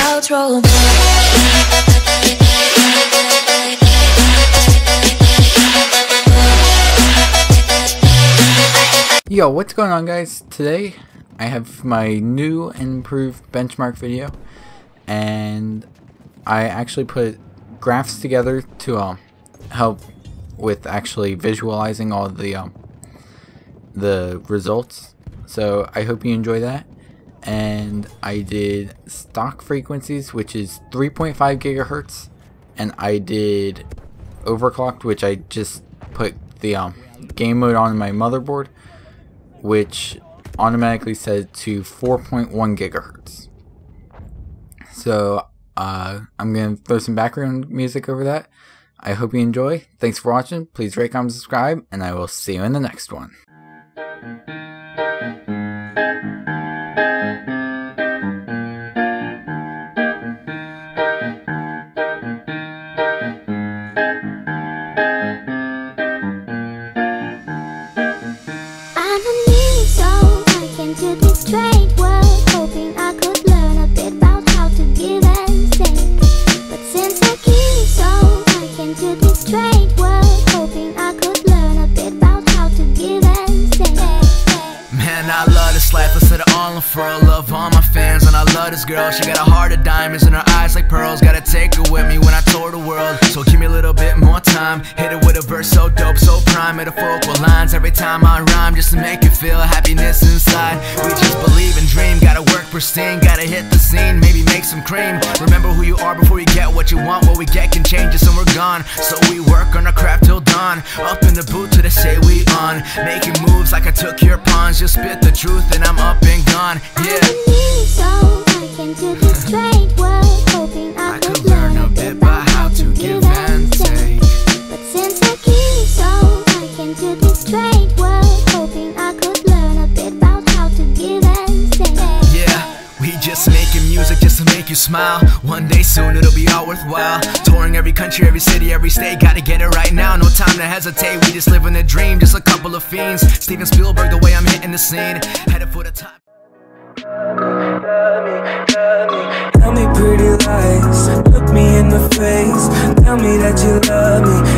outro. Yo, what's going on, guys? Today I have my new and improved benchmark video, and I actually put graphs together to help with actually visualizing all the results. So I hope you enjoy that. And I did stock frequencies, which is 3.5 gigahertz, and I did overclocked, which I just put the game mode on my motherboard, which automatically set to 4.1 gigahertz. So I'm gonna throw some background music over that. I hope you enjoy. Thanks for watching. Please rate, comment, subscribe, and I will see you in the next one. For a love on my fans, and I love this girl. She got a heart of diamonds and her eyes like pearls. Gotta take her with me when I tour the world. So give me a little bit more time. Hit it with a verse so dope, so prime. Metaphorical lines every time I rhyme, just to make you feel happiness inside. We just believe and dream. Gotta work pristine, gotta hit the scene, maybe make some cream. Remember who you are before you get what you want. What we get can change us and we're gone. So we work on our craft till dawn. Up in the booth till they say we on. Making moves like I took your pawns. Just spit the truth and I'm up and gone. Yeah. So I came to this great world, hoping I could learn a bit about how to give and take. But since I came, so I came to this great world, hoping I could learn a bit about how to give and take. Yeah, we just making music just to make you smile. One day soon it'll be all worthwhile. Touring every country, every city, every state. Gotta get it right now, no time to hesitate. We just living a dream, just a couple of fiends. Steven Spielberg, the way I'm hitting the scene. Headed for the top. Tell me pretty lies, look me in the face. Tell me that you love me.